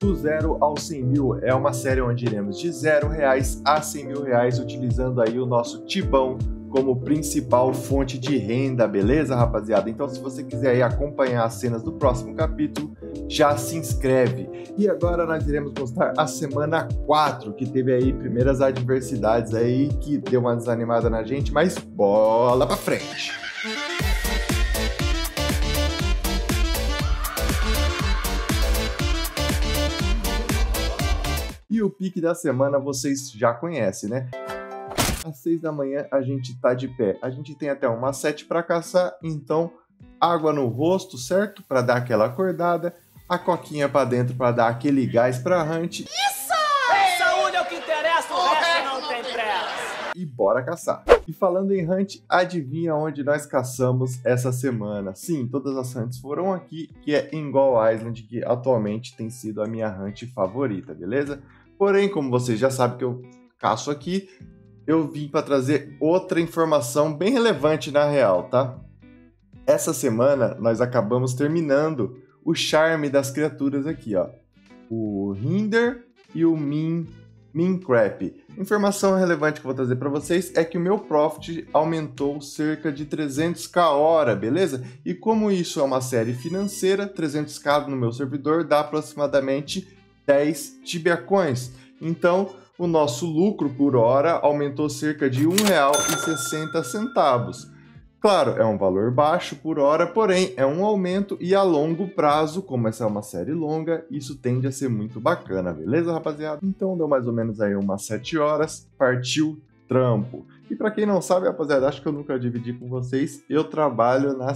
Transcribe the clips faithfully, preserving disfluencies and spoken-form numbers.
Do zero aos cem mil é uma série onde iremos de zero reais a cem mil reais, utilizando aí o nosso Tibão como principal fonte de renda, beleza, rapaziada? Então, se você quiser aí acompanhar as cenas do próximo capítulo, já se inscreve. E agora nós iremos mostrar a semana quatro, que teve aí primeiras adversidades aí, que deu uma desanimada na gente, mas bola pra frente! E o pique da semana vocês já conhecem, né? Às seis da manhã a gente tá de pé. A gente tem até umas sete para caçar, então água no rosto, certo? Para dar aquela acordada, a coquinha para dentro para dar aquele gás pra hunt. Isso! Saúde é o que interessa, o resto não tem pressa. E bora caçar. E falando em hunt, adivinha onde nós caçamos essa semana? Sim, todas as hunts foram aqui, que é em Gull Island, que atualmente tem sido a minha hunt favorita, beleza? Porém, como vocês já sabem que eu caço aqui, eu vim para trazer outra informação bem relevante na real, tá? Essa semana nós acabamos terminando o charme das criaturas aqui, ó. O Hinder e o Min, Minecraft. Informação relevante que eu vou trazer para vocês é que o meu profit aumentou cerca de trezentos k hora, beleza? E como isso é uma série financeira, trezentos k no meu servidor dá aproximadamente dez Tibia Coins. Então, o nosso lucro por hora aumentou cerca de um real e sessenta centavos. Claro, é um valor baixo por hora, porém é um aumento e a longo prazo, como essa é uma série longa, isso tende a ser muito bacana, beleza, rapaziada? Então deu mais ou menos aí umas sete horas, partiu trampo. E para quem não sabe, rapaziada, acho que eu nunca dividi com vocês, eu trabalho na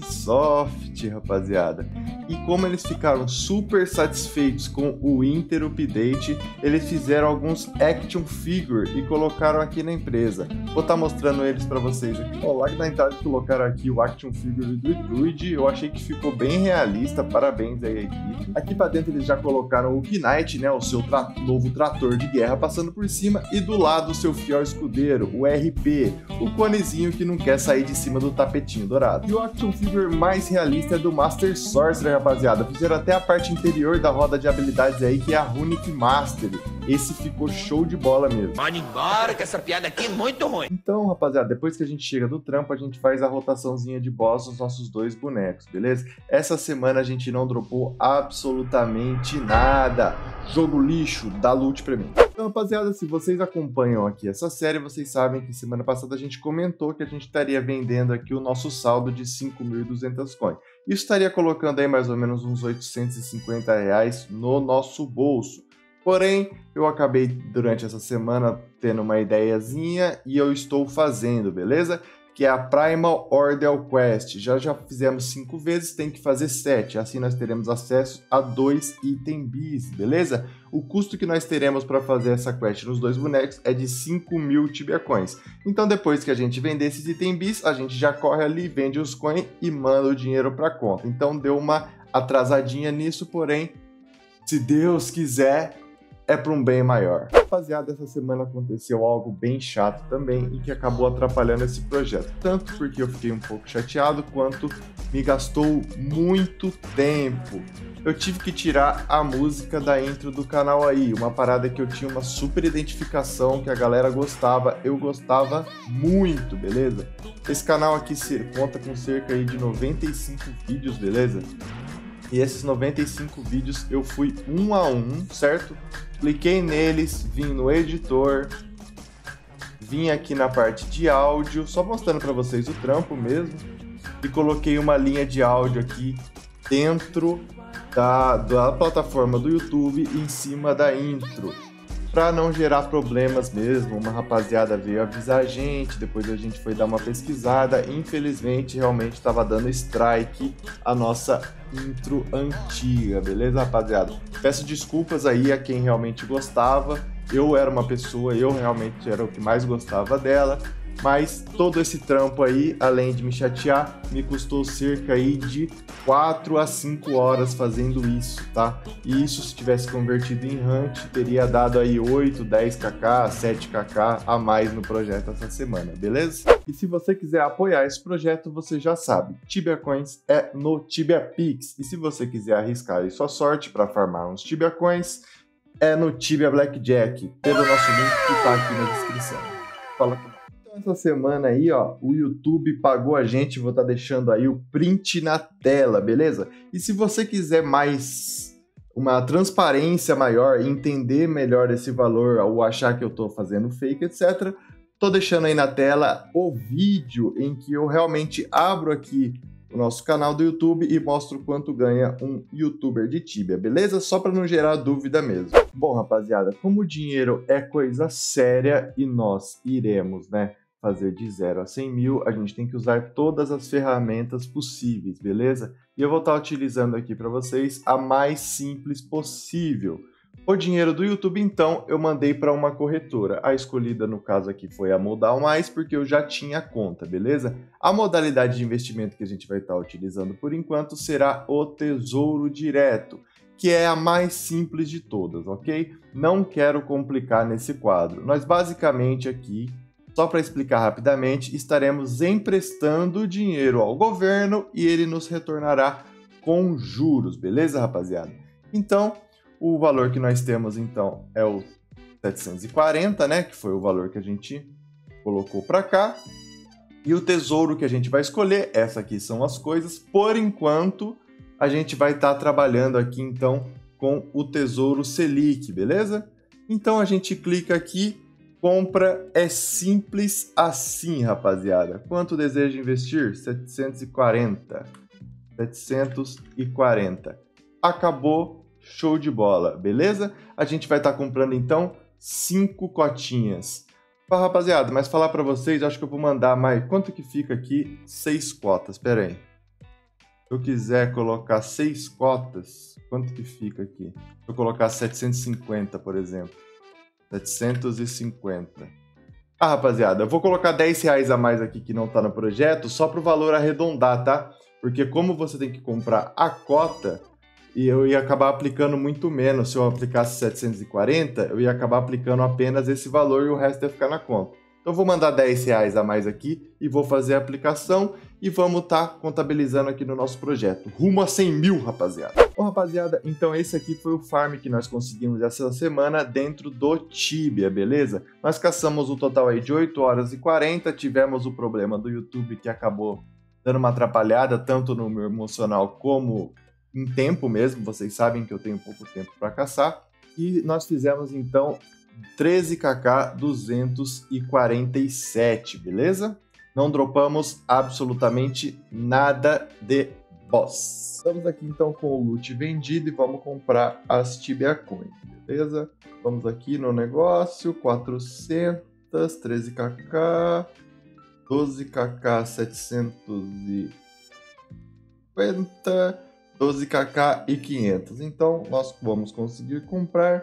Cipsoft, rapaziada. E como eles ficaram super satisfeitos com o Winter Update, eles fizeram alguns action figure e colocaram aqui na empresa. Vou estar mostrando eles para vocês aqui. Ó, lá na entrada colocaram aqui o action figure do Druid, eu achei que ficou bem realista, parabéns aí à equipe. Aqui para dentro eles já colocaram o Knight, né, o seu tra novo trator de guerra passando por cima, e do lado o seu fiel escudeiro, o R P, o conezinho que não quer sair de cima do tapetinho dourado. E o action figure mais realista é do Master Sorcerer, rapaziada. Fizeram até a parte interior da roda de habilidades aí, que é a Runic Mastery. Esse ficou show de bola mesmo. Pode ir embora, que essa piada aqui é muito ruim. Então, rapaziada, depois que a gente chega do trampo, a gente faz a rotaçãozinha de boss dos nossos dois bonecos, beleza? Essa semana a gente não dropou absolutamente nada. Jogo lixo, dá loot pra mim. Então, rapaziada, se vocês acompanham aqui essa série, vocês sabem que semana passada a gente comentou que a gente estaria vendendo aqui o nosso saldo de cinco mil e duzentos coins. Isso estaria colocando aí mais ou menos uns oitocentos e cinquenta reais no nosso bolso. Porém, eu acabei durante essa semana tendo uma ideiazinha e eu estou fazendo, beleza? Que é a Primal Order Quest. Já já fizemos cinco vezes, tem que fazer sete. Assim nós teremos acesso a dois item bis, beleza? O custo que nós teremos para fazer essa quest nos dois bonecos é de cinco mil Tibia Coins. Então depois que a gente vender esses item bis, a gente já corre ali, vende os coins e manda o dinheiro para conta. Então deu uma atrasadinha nisso, porém, se Deus quiser, é para um bem maior. Rapaziada, essa semana aconteceu algo bem chato também e que acabou atrapalhando esse projeto. Tanto porque eu fiquei um pouco chateado, quanto me gastou muito tempo. Eu tive que tirar a música da intro do canal aí, uma parada que eu tinha uma super identificação, que a galera gostava, eu gostava muito, beleza? Esse canal aqui conta com cerca aí de noventa e cinco vídeos, beleza? E esses noventa e cinco vídeos eu fui um a um, certo? Cliquei neles, vim no editor, vim aqui na parte de áudio, só mostrando para vocês o trampo mesmo, e coloquei uma linha de áudio aqui dentro da, da plataforma do YouTube em cima da intro, para não gerar problemas mesmo. Uma rapaziada veio avisar a gente, depois a gente foi dar uma pesquisada, infelizmente realmente estava dando strike a nossa intro antiga, beleza, rapaziada? Peço desculpas aí a quem realmente gostava, eu era uma pessoa, eu realmente era o que mais gostava dela, Mas todo esse trampo aí, além de me chatear, me custou cerca aí de quatro a cinco horas fazendo isso, tá? E isso, se tivesse convertido em Hunt, teria dado aí oito, dez kk, sete kk a mais no projeto essa semana, beleza? E se você quiser apoiar esse projeto, você já sabe, Tibia Coins é no Tibia Pix. E se você quiser arriscar aí sua sorte para farmar uns Tibia Coins, é no Tibia Blackjack, pelo nosso link que tá aqui na descrição. Fala comigo. Essa semana aí, ó, o YouTube pagou a gente, vou estar deixando aí o print na tela, beleza? E se você quiser mais uma transparência maior, entender melhor esse valor ou achar que eu tô fazendo fake, etcétera, tô deixando aí na tela o vídeo em que eu realmente abro aqui o nosso canal do YouTube e mostro quanto ganha um youtuber de Tibia, beleza? Só para não gerar dúvida mesmo. Bom, rapaziada, como o dinheiro é coisa séria e nós iremos, né, fazer de zero a cem mil, a gente tem que usar todas as ferramentas possíveis, beleza? E eu vou estar utilizando aqui para vocês a mais simples possível. O dinheiro do YouTube, então, eu mandei para uma corretora. A escolhida, no caso aqui, foi a Modal Mais, porque eu já tinha conta, beleza? A modalidade de investimento que a gente vai estar utilizando por enquanto será o Tesouro Direto, que é a mais simples de todas, ok? Não quero complicar nesse quadro. Nós, basicamente, aqui, só para explicar rapidamente, estaremos emprestando dinheiro ao governo e ele nos retornará com juros, beleza, rapaziada? Então, o valor que nós temos, então, é o setecentos e quarenta, né? Que foi o valor que a gente colocou para cá. E o tesouro que a gente vai escolher, essa aqui são as coisas. Por enquanto, a gente vai estar trabalhando aqui, então, com o Tesouro Selic, beleza? Então, a gente clica aqui, compra, é simples assim, rapaziada. Quanto deseja investir? setecentos e quarenta. setecentos e quarenta. Acabou. Show de bola, beleza? A gente vai estar comprando, então, cinco cotinhas. Ah, rapaziada, mas falar para vocês, acho que eu vou mandar mais... Quanto que fica aqui? Seis cotas, pera aí. Se eu quiser colocar seis cotas, quanto que fica aqui? Se eu colocar setecentos e cinquenta, por exemplo. setecentos e cinquenta. Ah, rapaziada, eu vou colocar dez reais a mais aqui que não tá no projeto, só para o valor arredondar, tá? Porque como você tem que comprar a cota... E eu ia acabar aplicando muito menos. Se eu aplicasse setecentos e quarenta, eu ia acabar aplicando apenas esse valor e o resto ia ficar na conta. Então eu vou mandar dez reais a mais aqui e vou fazer a aplicação e vamos estar tá contabilizando aqui no nosso projeto. Rumo a cem mil, rapaziada. Bom, rapaziada, então esse aqui foi o farm que nós conseguimos essa semana dentro do Tibia, beleza? Nós caçamos um total aí de oito horas e quarenta, tivemos o problema do YouTube que acabou dando uma atrapalhada tanto no meu emocional como... em tempo mesmo, vocês sabem que eu tenho pouco tempo para caçar. E nós fizemos, então, treze kk duzentos e quarenta e sete, beleza? Não dropamos absolutamente nada de boss. Estamos aqui, então, com o loot vendido e vamos comprar as Tibia Coins, beleza? Vamos aqui no negócio, quatrocentos, treze kk, doze kk, setecentos e cinquenta... doze kk e quinhentos. Então, nós vamos conseguir comprar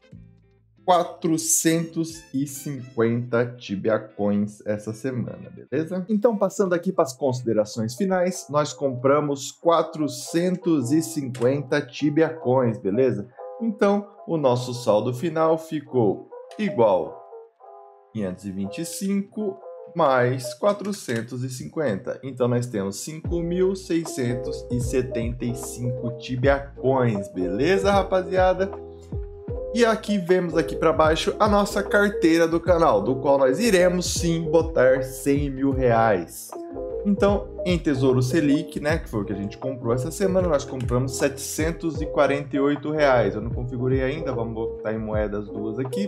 quatrocentos e cinquenta Tibia Coins essa semana, beleza? Então, passando aqui para as considerações finais, nós compramos quatrocentos e cinquenta Tibia Coins, beleza? Então, o nosso saldo final ficou igual a quinhentos e vinte e cinco mais quatrocentos e cinquenta. Então nós temos cinco mil seiscentos e setenta e cinco Tibia Coins, beleza, rapaziada? E aqui vemos aqui para baixo a nossa carteira do canal, do qual nós iremos sim botar cem mil reais. Então, em Tesouro Selic, né, que foi o que a gente comprou essa semana, nós compramos setecentos e quarenta e oito reais. Eu não configurei ainda, vamos botar em moedas duas aqui.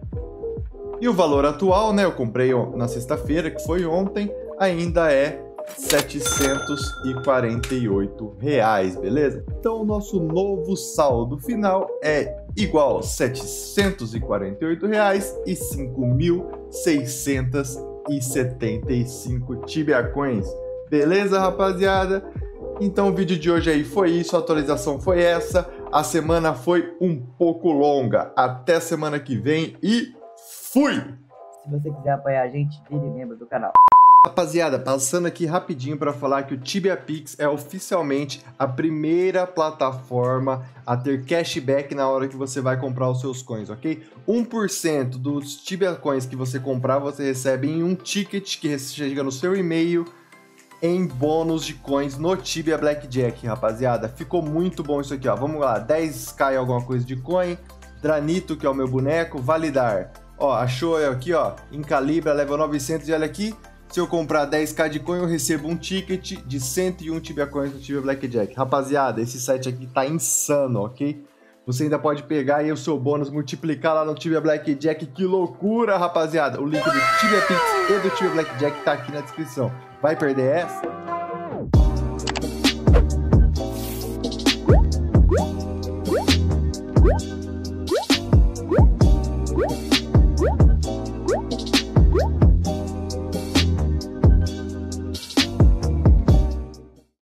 E o valor atual, né, eu comprei na sexta-feira, que foi ontem, ainda é setecentos e quarenta e oito reais, beleza? Então o nosso novo saldo final é igual a setecentos e quarenta e oito reais e cinco mil seiscentos e setenta e cinco Tibia Coins. Beleza, rapaziada? Então o vídeo de hoje aí foi isso, a atualização foi essa, a semana foi um pouco longa. Até semana que vem e fui! Se você quiser apoiar a gente, vire membro do canal. Rapaziada, passando aqui rapidinho para falar que o Tibia Pix é oficialmente a primeira plataforma a ter cashback na hora que você vai comprar os seus coins, ok? um por cento dos Tibia Coins que você comprar, você recebe em um ticket que chega no seu e-mail em bônus de coins no Tibia Blackjack, rapaziada. Ficou muito bom isso aqui, ó. Vamos lá, dez k alguma coisa de coin, Dranito, que é o meu boneco, validar. Ó, achou aqui, ó, em Calibra, level novecentos, e olha aqui, se eu comprar dez k de coin, eu recebo um ticket de cento e um Tibia Coins no Tibia Blackjack. Rapaziada, esse site aqui tá insano, ok? Você ainda pode pegar aí o seu bônus, multiplicar lá no Tibia Blackjack. Que loucura, rapaziada! O link do Tibia Pix e do Tibia Blackjack tá aqui na descrição. Vai perder essa?